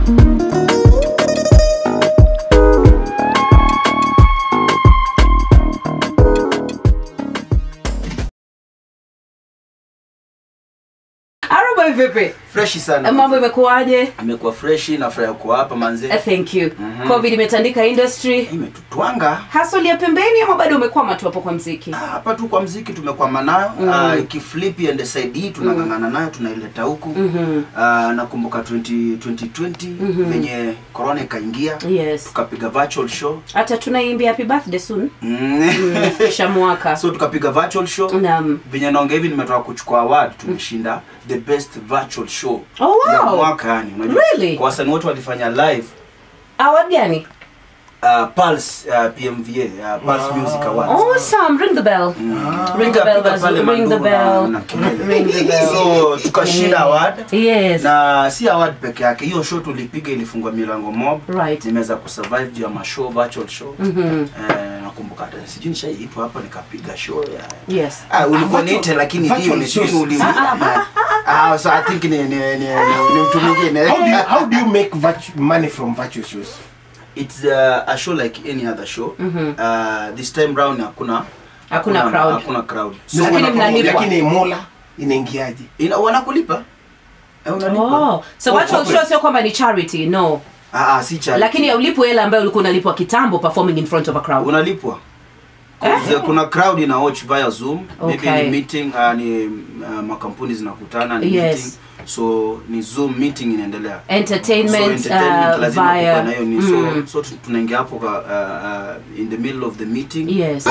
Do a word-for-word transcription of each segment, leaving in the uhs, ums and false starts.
Vipi? Freshi sana. Mambo imekuaje? Amekuwa freshi na furaha kuwa hapa manze. Uh, thank you. Mm -hmm. Covid imetandika industry. Imetutwanga. Hustle ya pembeni ama bado umekwama tu hapo kwa muziki? Ah, hapa tu kwa muziki tumekwama nayo. Mm -hmm. uh, ikiflip and side hii tunangangana nayo tunaileta huku. Mm -hmm. uh, nakumbuka twenty twenty mm -hmm. venye corona ikaingia. Yes. Tukapiga virtual show. Hata tunaimbia happy birthday soon. Mm. Kisha mwaka. So tukapiga virtual show. Naam. Venye naongea hivi nimetoka kuchukua award tumeshinda the best virtual show. Oh wow. Ya mwaka yani unajua. Really? Kwa wasanii wote walifanya live. Award gani? Uh, Pulse uh, P M V A uh, Pulse wow. Music Awards. Awesome, ring the bell. Mm. Ring the bell, guys. Ring the bell. Ring the bell. So tukashinda award. Yes. Na si award peke yake. Hiyo show tulipiga ilifungwa milango mob. Right. Nimeweza kusurvive juu ya mashow virtual show. Mhm. Mm eh, nakumbuka hata sijui nishaitwa hapa nikapiga show ya. Yes. Ah, uliponite lakini ndio nisijui uli. Ah, so I think ni ni ni ni mtu mwingine. How do you how do you make money from virtual shows? It's uh, a show like any other show. Mm -hmm. uh, this time round hakuna hakuna crowd. Hakuna crowd. So lakini mnalipa. Lakini mola inaingiaje? Ina wanakulipa? Eh, unalipa. Oh, so virtual show sio kwamba ni charity, no. Ah ah, si charity. Lakini ulipwe hela ambayo ulikuwa unalipwa kitambo performing in front of a crowd. Unalipwa. Eh? Kuna crowd ina watch via Zoom, okay. Maybe ni meeting, uh, ni uh, makampuni zinakutana ni yes. meeting. So ni Zoom meeting inaendelea. Entertainment, so, entertainment uh, lazima via na hiyo ni mm. so so tunaingia hapo uh, uh, in the middle of the meeting. Yes.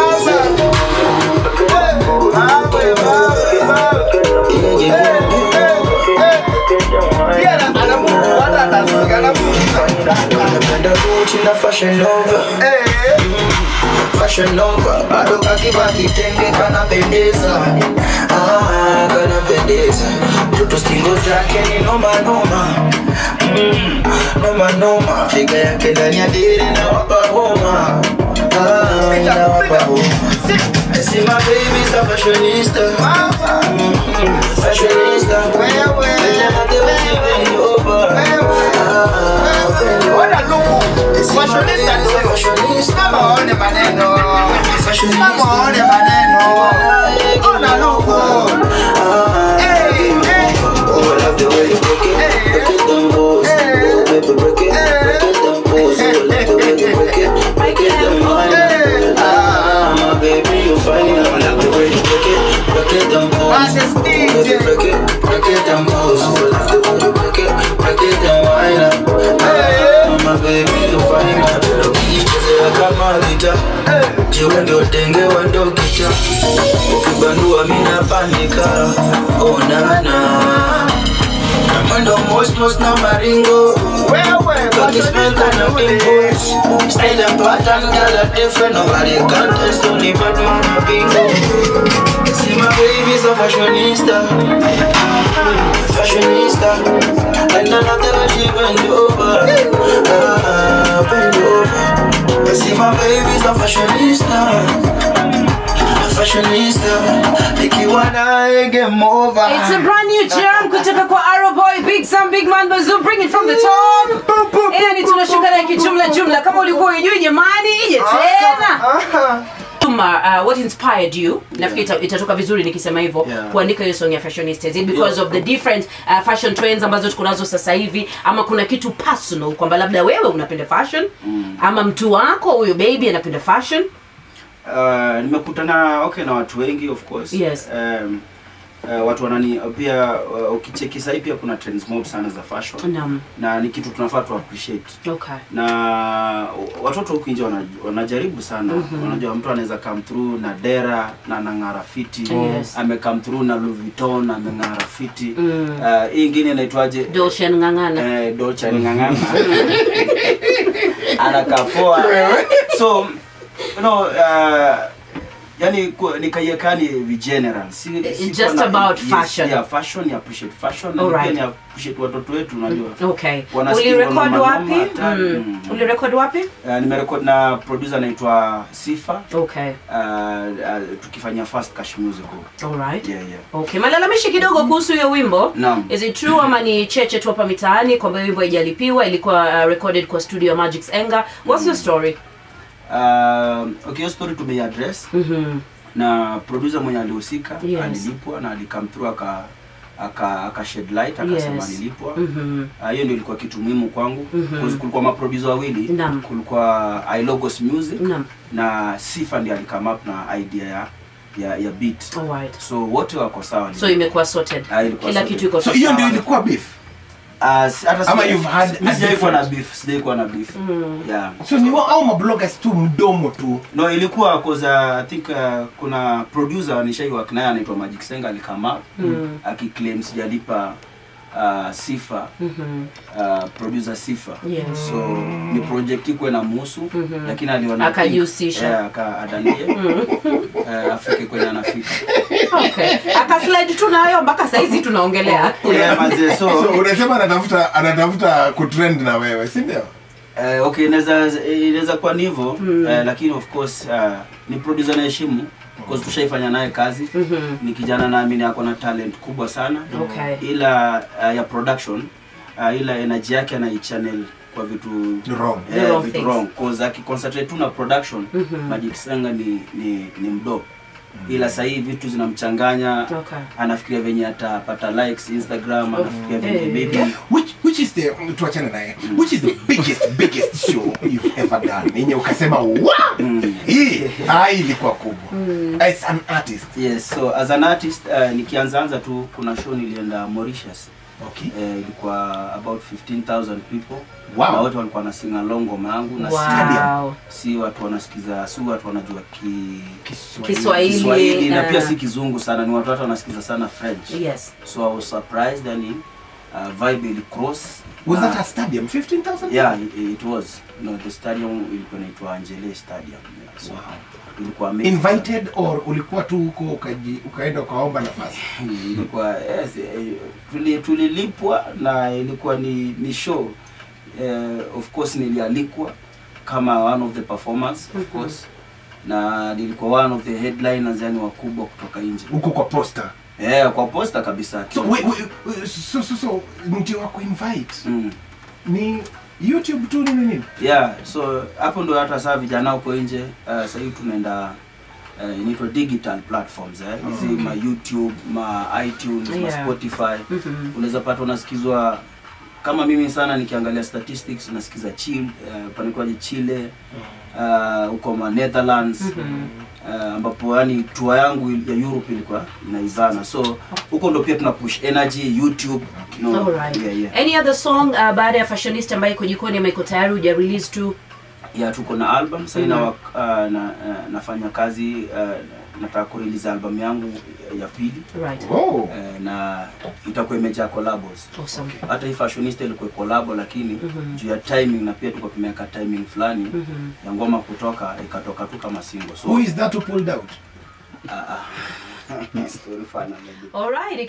Fashion Nova, bado kakiva kitenge kanapendeza. Ah, kanapendeza. Tuto stingo zake ni noma noma. Mm, noma noma. Figa yake ndani ya diri na wapa homa. Ah, na wapa homa. I see my baby's a fashionista. Mm, fashionista. Where where? Never bend over. Ah, fashionista ni fashionista. Mama one maneno. Mama one maneno. Ona logo. Hey, hey. Oh, I love the way you break it. Break it down, boys. Oh, baby, break it. Break it down, boys. Oh, I love the way you break it. Break it down, boys. Ah, my baby, you fine. I love the way you break it. Break it down, boys. Oh, baby, break it. Break it down, boys. I love the way you break it. Break it down, ah, my baby, you fine. Kama vita jiwe ndio tenge wando kicha ukibandua mina panika oh nana mwendo most most na maringo wewe kaki smell kana pimples style and pattern girl are different nobody can test only bad man a bingo see my baby's a fashionista fashionista and another way she bend over ah bend over. I see my baby's a fashionista, a fashionista. Make you wanna get more over. It's a brand new jam kutoka kwa Arrow Boy, Big Sam, Big Man Bazoo, bring it from the top. Yani tunashuka na kijumla jumla kama ulikuwa unajui jamani, ije tena. Tuma, uh, what inspired you? Nafikiri itatoka vizuri nikisema hivyo kuandika hiyo song ya fashionista. Is it because yeah. of the different uh, fashion trends ambazo tuko nazo sasa hivi ama kuna kitu personal kwamba labda wewe unapenda fashion mm. ama mtu wako huyo baby anapenda fashion? Uh, nimekutana okay na watu wengi of course. Yes. Um, Uh, watu wanani pia uh, ukicheki sasa pia kuna trends mob sana za fashion. Naam. Na ni kitu tunafaa tu appreciate. Okay. Na watoto huko nje wanajaribu sana. Mm -hmm. Wanajua mtu anaweza come through na dera na nangara fiti. Yes. Ame come through na Louis Vuitton amengara fiti. Mm. Uh, hii nyingine inaitwaje? Dolce ngangana. Eh, Dolce ngangana. Anakapoa. So you know uh, yani nikaiekani vi general si, si just about yes, fashion. Yeah, fashion, you appreciate fashion and right. You appreciate watoto wetu unajua. Okay. Uli record wapi? Mm. Uli record wapi? Uh, nimerecord na producer anaitwa Sifa. Okay. Uh, uh, tukifanya Fast Cash Music. All right. Yeah, yeah. Okay. Malalamishi kidogo kuhusu hiyo wimbo. Naam. Is it true ama ni cheche tu hapa mitaani kwamba wimbo haijalipiwa, ilikuwa uh, recorded kwa studio ya Magix Enga? What's mm. your story? Uh, okay, your story to be addressed. Mhm. Na producer mwenye alihusika yes. alilipwa na alikam through aka aka aka shed light akasema yes. alilipwa. Mhm. Mm uh, hiyo ndio ilikuwa kitu muhimu kwangu. Mm -hmm. Kulikuwa ma producer wawili, Naam. kulikuwa iLogos Music Naam. na Sifa ndiye alikam up na idea ya ya ya beat. Alright. So wote wako sawa. So imekuwa sorted. Uh, Kila kitu iko sawa. So hiyo ndio ilikuwa beef. Uh, hata ama you've had sijaikuwa na beef, sijaikuwa na beef. Mm. Yeah. So ni wao ma bloggers tu mdomo tu. No, ilikuwa cause uh, I think uh, kuna producer nishaiwork naye anaitwa Magix Enga alikama mm. akiclaim sijalipa uh, Sifa. Mhm. Uh, producer Sifa. Yeah. So ni project iko na muhusu mm -hmm. lakini aliona akajihusisha. Yeah, akaadanie. uh, afike kwenye anafika. Okay. Akaslide tu nayo mpaka sasa hizi tunaongelea. Yeah, manze, so so unasema anatafuta anatafuta kutrend na wewe, si ndio? Uh, okay, inaweza inaweza kwa hivyo mm. uh, lakini of course uh, ni producer na heshima because tushaifanya naye kazi. Mm -hmm. Ni kijana naamini ako na talent kubwa sana. Okay. Ila uh, ya production uh, ila energy yake anaichannel kwa vitu wrong. Eh, wrong vitu wrong cause akiconcentrate tu na production mm -hmm. Magix Enga ni ni ni mdogo. Mm. Ila sasa hivi vitu zinamchanganya. Okay. Anafikiria venye atapata likes Instagram, oh. anafikiria venye hey. baby yeah. which which is the tuachane naye mm. which is the biggest biggest show you've ever done yenye ukasema wow mm. hii hai ilikuwa kubwa mm. as an artist? Yes, so as an artist uh, nikianzaanza tu kuna show nilienda Mauritius. Okay. Uh, ilikuwa about fifteen thousand people. Wow. Na watu walikuwa na singa longo mangu na wow. stadium. Si watu wanasikiza, si watu wanajua ki Kiswahili, Kiswahili na pia si kizungu sana, ni watu watu wanasikiza sana French. Yes. So I was surprised and uh, vibe ili cross. Was uh, that a stadium fifteen thousand? Yeah, it, it was. No, the stadium ilikuwa inaitwa Angele Stadium. Yeah. So wow. Ilikuwa amazing. Invited or ulikuwa tu huko ukaji ukaenda ukaomba nafasi? Ilikuwa yes, tuli tulilipwa na ilikuwa ni ni show. Uh, of course nilialikwa kama one of the performers of course. Na nilikuwa one of the headliners yani wakubwa kutoka nje. Huko kwa poster. Eh, yeah, kwa poster kabisa. So we, we, so so so ndio wako invite. Mm. Ni YouTube tu ni nini? Yeah, so hapo ndo hata sasa vijana huko nje uh, sasa hivi tunaenda uh, inaitwa digital platforms eh hizi mm -hmm. ma YouTube, ma iTunes, yeah. ma Spotify. Mm -hmm. Unaweza pata unasikizwa kama mimi sana nikiangalia statistics nasikiza Chile, uh, panikoaje Chile, uh, uko ma Netherlands. Mm -hmm. Uh, ambapo yani tour yangu ya Europe ilikuwa inaizana. So huko ndo pia tuna push energy YouTube. No, alright. Yeah, yeah. Any other song uh, baada ya Fashionista ambayo iko jikoni ama iko tayari uja release tu? Yeah, tuko na album sasa. Mm -hmm. na, uh, na uh, nafanya kazi uh, nataka ku release album yangu ya pili. Right. Oh. Uh, na itakuwa imejaa collabs. Awesome. Hata hii Fashionista ilikuwa collab lakini mm -hmm. juu ya timing na pia tuko tumeweka timing fulani mm -hmm. ya ngoma kutoka ikatoka tu kama single. So who is that who pulled out? Ah uh, uh, story fana. All right.